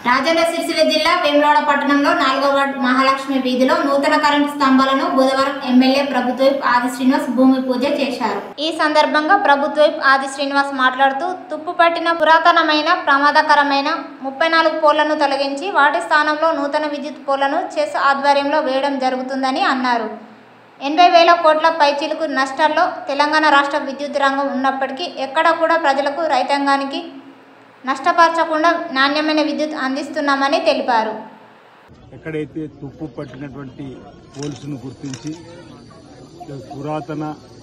రాజన్న సిరిసిల్ల జిల్లా వేములవాడ పట్టణంలో 4వ వార్డు మహాలక్ష్మి వీధిలో నూతన కరెంటు స్తంభాలను బుధవారం ఎమ్మెల్యే ప్రభుత్వైప్ ఆది శ్రీనివాస్ భూమి పూజ చేశారు. ఈ సందర్భంగా ప్రభుత్వైప్ ఆది శ్రీనివాస్ మాట్లాడుతూ తుప్పుపట్టిన పురాతనమైన ప్రమాదకరమైన 34 పోల్లను తొలగించి వాటి స్థానంలో నూతన విద్యుత్ పోల్లను చెస్ ఆధ్వర్యంలో వేయడం జరుగుతుందని అన్నారు. 80,000 కోట్ల పైచిలుకు నష్టాల్లో తెలంగాణ రాష్ట్ర విద్యుత్ రంగం ఉన్నప్పటికీ ఎక్కడా కూడా ప్రజలకు రైతాంగానికి నష్టపరచకుండా నాణ్యమైన విద్యుత్ అందిస్తున్నామని తెలిపారు. ఎక్కడైతే తుప్పు పట్టినటువంటి పోల్స్ను గుర్తించి పురాతన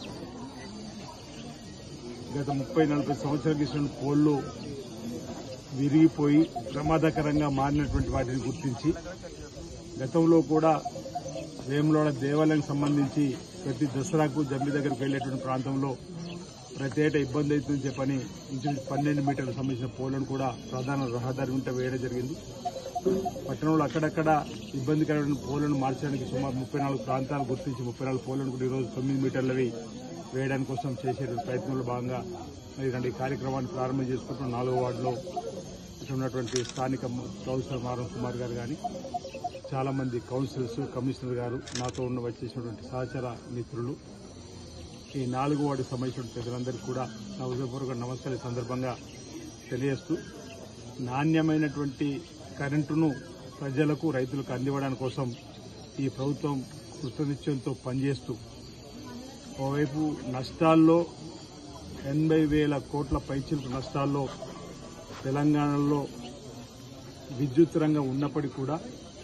గత 30-40 సంవత్సరాల క్రితం పోల్లు విరిగిపోయి ప్రమాదకరంగా మారినటువంటి వాటిని గుర్తించి గతంలో కూడా వేములవాడ దేవాలయానికి సంబంధించి ప్రతి దసరాకు జమ్మి దగ్గరకు వెళ్లేటువంటి ప్రాంతంలో ప్రతి ఏటా ఇబ్బంది అవుతుందని చెప్పని ఇంచుమించు 12 మీటర్లకు సంబంధించిన పోలను కూడా ప్రధాన రహదారి ఉంటే వేయడం జరిగింది. పట్టణంలో అక్కడక్కడ ఇబ్బందికరమైన పోలను మార్చడానికి సుమారు 34 ప్రాంతాలు గుర్తించి 34 పోలను కూడా ఈరోజు 9 మీటర్లవి వేయడానికి కోసం చేసే ప్రయత్నంలో భాగంగా మరి ఈ కార్యక్రమాన్ని ప్రారంభం చేసుకుంటున్న 4వ వార్డులో ఉన్నటువంటి స్థానిక కౌన్సిలర్ మారం కుమార్ గారు కానీ చాలామంది కౌన్సిలర్స్, కమిషనర్ గారు, నాతో వచ్చేసినటువంటి సహచర మిత్రులు, ఈ 4వ వార్డుకు సంబంధించిన ప్రజలందరికీ కూడా నా హృదయపూర్వక నమస్కారం సందర్భంగా తెలియజేస్తూ నాణ్యమైనటువంటి కరెంటును ప్రజలకు, రైతులకు అందివ్వడానికి కోసం ఈ ప్రభుత్వం కృతనిశ్చయంతో పనిచేస్తూ ఓవైపు నష్టాల్లో 80,000 కోట్ల పైచిలుకు నష్టాల్లో తెలంగాణలో విద్యుత్ రంగం ఉన్నప్పటికీ కూడా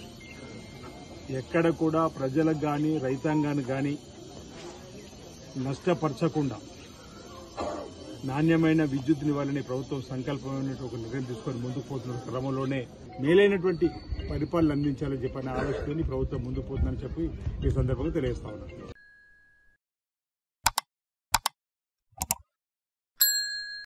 ఎక్కడ కూడా ప్రజలకు కానీ రైతాంగానికి కానీ నష్టపరచకుండా నాణ్యమైన విద్యుత్నివ్వాలని ప్రభుత్వం సంకల్పమైన ఒక నిర్ణయం తీసుకొని ముందుకు పోతున్న క్రమంలోనే మేలైనటువంటి పరిపాలన అందించాలని చెప్పిన ఆలోచనని ప్రభుత్వం ముందుకు పోతుందని చెప్పి ఈ సందర్భంగా తెలియజేస్తా ఉన్నాను.